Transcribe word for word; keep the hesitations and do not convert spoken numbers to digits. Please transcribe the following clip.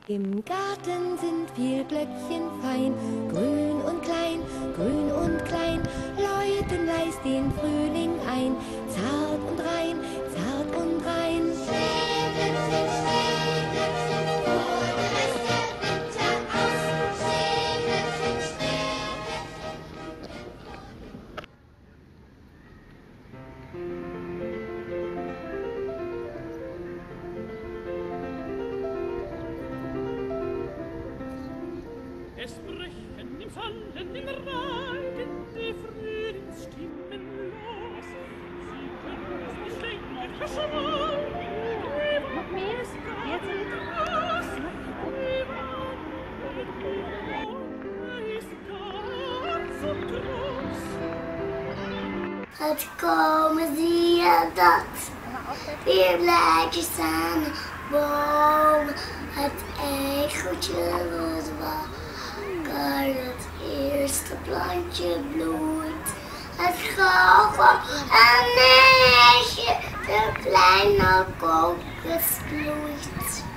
Im Garten sind viel Glöckchen fein, grün und klein, grün und klein, läuten leis den Frühling ein, zart und rein, zart und rein. Schneeglöckchen, Schneeglöckchen, wurde es der Winter aus. Schneeglöckchen, Es brechen im Fallen, im Regen die Frühlingsstimmen los. Sie können es nicht länger verschweigen. Noch mehr? Jetzt ist groß. Ist ganz und groß. Het komen zie je dat weer blaadjes aan de boom. Het egeltje rood wakker, het eerste plantje bloeit. Het goochem een meisje, de kleine kokos bloeit.